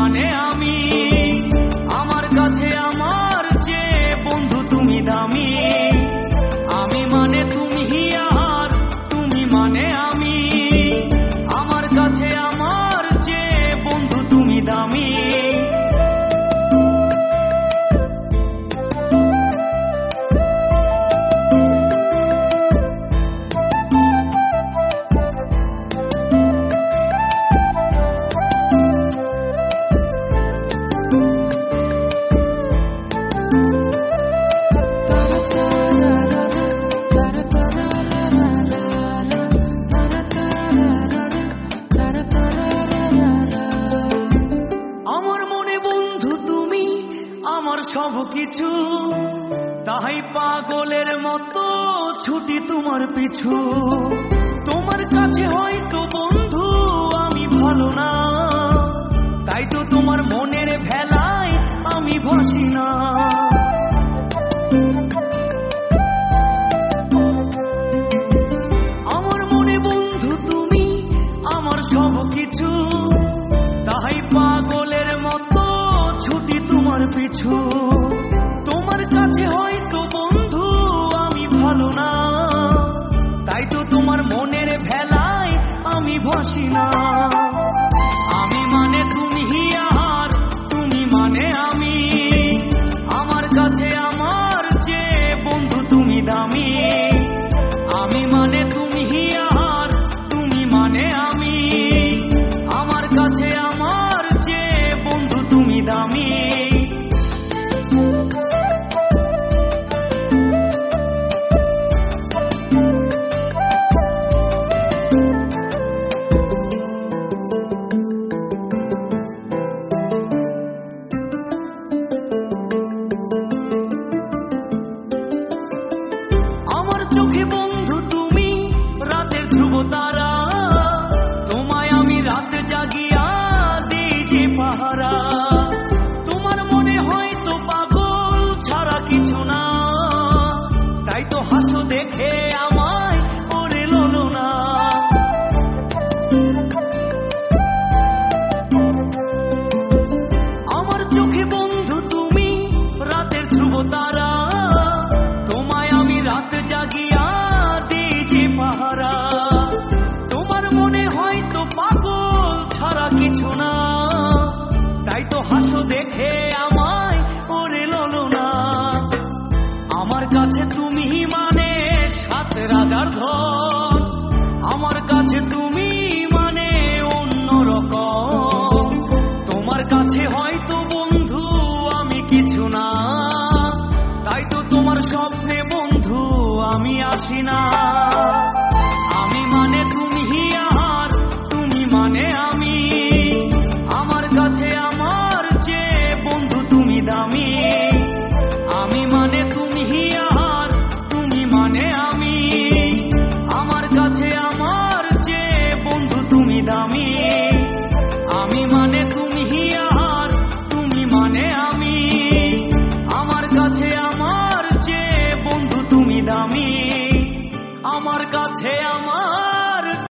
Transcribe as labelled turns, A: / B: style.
A: মানে আমি, আমার কাছে আমার চেয়ে বন্ধু তুমি দামি। আমি মানে তুমি আর তুমি মানে আমি, আমার কাছে আমার চেয়ে বন্ধু তুমি দামি। সব কিছু তাই পাগলের মতো ছুটি তোমার পিছু। তোমার কাছে হয়তো বন্ধু আমি ভালো না, তাই তো তোমার মনের ভেলায় আমি ভাসি না। আমার মনে বন্ধু তুমি আমার সব কিছু, তাই পাগলের মতো ছুটি তোমার পিছু। তোমার কাছে হয়তো বন্ধু আমি ভালো না, তাই তো তোমার মনের ভেলায় আমি ভাসি না। আমি মানে তুমি আর তুমি মানে আমি, আমার কাছে আমার চেয়ে বন্ধু তুমি দামি। আমি মানে তুমি আর তুমি মানে আমি, আমার কাছে আমার চেয়ে বন্ধু তুমি দামি। চোখে বন্ধু তুমি রাতের ধ্রুব তারা, তোমায় আমি রাতে জাগিয়া দিই যে পাহারা। তোমার মনে হয়তো পাগল ছাড়া কিছু না, তাই তো হাসো দেখে আমায় ওরে ললো না। আমার চোখে বন্ধু তুমি রাতের ধ্রুব তারা, তোমায় আমি রাতে জাগিয়া দিই যে পাহারা। তোমার মনে হয়তো পাগল ছাড়া কিছু না, তাই তো হাসো দেখে আমায় ওরে ললো না। আমার কাছে তুমি মানে সাত রাজার ধন, আমার কাছে তুমি মানে অন্যরকম। তোমার কাছে হয়তো বন্ধু আমি কিছু না, তাই তো তোমার স্বপ্নে বন্ধু আমি আসি না।